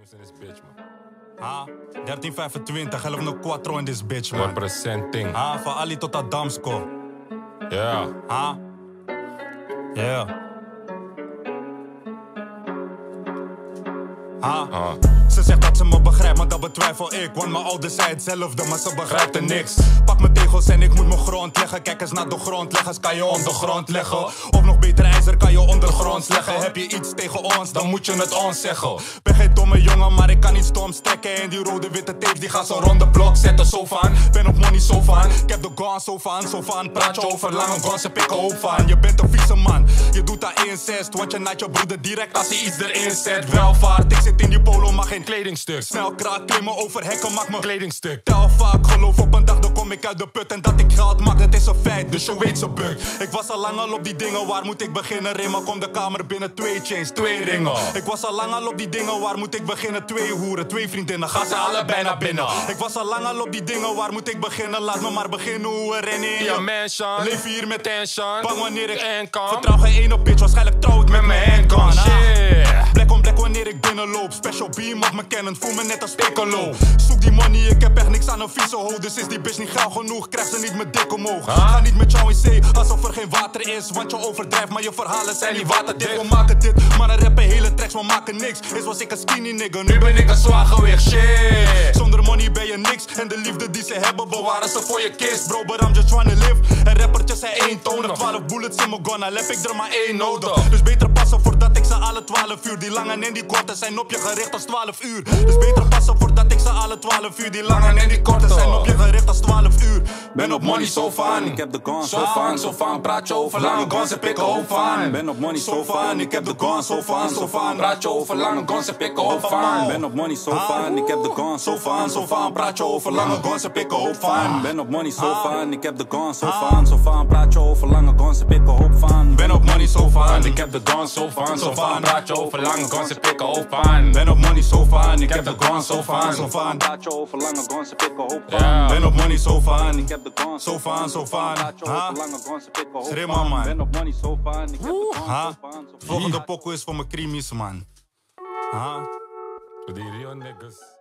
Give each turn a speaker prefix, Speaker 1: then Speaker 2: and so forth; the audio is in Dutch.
Speaker 1: Diamonds in this bitch, man.
Speaker 2: 1325, 1104 in this bitch, man.
Speaker 1: Representing.
Speaker 2: Van Ali tot Adamsko.
Speaker 1: Yeah.
Speaker 2: Yeah. Ze zegt dat ze me begrijpt, maar dat betwijfel ik. Want mijn ouders zei hetzelfde, maar ze begrijpt er niks. Pak mijn tegels en ik moet mijn grond leggen. Kijk eens naar de grondleggers, kan je ondergrond leggen. Of nog beter ijzer, kan je ondergronds leggen. Heb je iets tegen ons, dan moet je het ons zeggen. Ben geen domme jongen, maar ik kan niet stom stekken. En die rode witte tapes, die gaan zo rond de blok zetten. Zo van, ben op money zo van. Ik heb de gun zo van. Praat je over lange guns, heb ik hoop van. Je bent een vieze man, je doet dat incest. Want je naait je broeder direct als hij iets erin zet. Welvaart, ik zit in die polo, maar geen
Speaker 1: kledingstuk.
Speaker 2: Snel kraak, klimmen over hekken, maak me
Speaker 1: kledingstuk.
Speaker 2: Tel vaak, geloof op een dag, dan kom ik uit de put. En dat ik geld maak, dat is een feit, dus je weet ze buk. Ik was al lang al op die dingen, waar moet ik beginnen? Rimmen, kom de kamer binnen, 2 chains, 2 ringen. Ik was al lang al op die dingen, waar moet ik beginnen? 2 hoeren, 2 vriendinnen, gaan ze allebei naar binnen. Ik was al lang al op die dingen, waar moet ik beginnen? Laat me maar beginnen, hoe er in
Speaker 1: je mansion.
Speaker 2: Leef hier met
Speaker 1: tension.
Speaker 2: Bang wanneer ik
Speaker 1: en kan.
Speaker 2: Vertrouw geen ene bitch, waarschijnlijk trouw ik met mijn handgun. Black on black wanneer ik binnenloop. Special beam op mijn cannon, voel me net als Piccolo. Zoek die money, ik heb echt niks aan een vieze ho. Dus is die bitch niet gauw genoeg, krijgt ze niet met dik omhoog. Ga niet met jou in zee, alsof er geen water is. Want je overdrijft, maar je verhalen zijn niet waterdicht. We maken dit, maar rappen hele tracks, we maken niks. Is was ik een skinny nigga, nu ben ik een zwaargewicht. Shit. Zonder money ben je niks. En de liefde die ze hebben, bewaren ze voor je kist. Bro, but I'm just trying to live. En rappertjes zijn eentonig. 12 bullets in mijn gun, al heb ik er maar 1 nodig. Dus beter passen voordat ik ze alle 12 uur. Die lange en die korte zijn op je gericht als 12 uur. Dus beter passen voordat ik ze alle 12 uur. Die lange en die korte zijn op je gericht als 12 uur. Ben op money zo van, ik heb de gun zo van. Praat je over lange guns, heb ik een hoop van. Ben op money zo van, ik heb de gun zo van. Praat je over lange guns, heb ik een hoop van. Ben op money zo van, ik heb de gun zo van. Praat je over lange guns, heb ik een hoop van. Ben op money zo van, ik heb de gun zo van. Praat je over lange guns, heb ik een hoop van. Ben op money zo van, ik heb de gun zo van. Praat je over lange guns, heb ik een hoop van. Ben op money zo van, ik heb de gun zo van. Praat je over lange guns, heb ik een hoop van. Ben op money zo van, ik heb de gun zo van. Schreeuw man. Ben op money zo van, ik heb de gun zo van. Volgende pokoe is voor mijn creamies man.
Speaker 1: Voor die real niggas.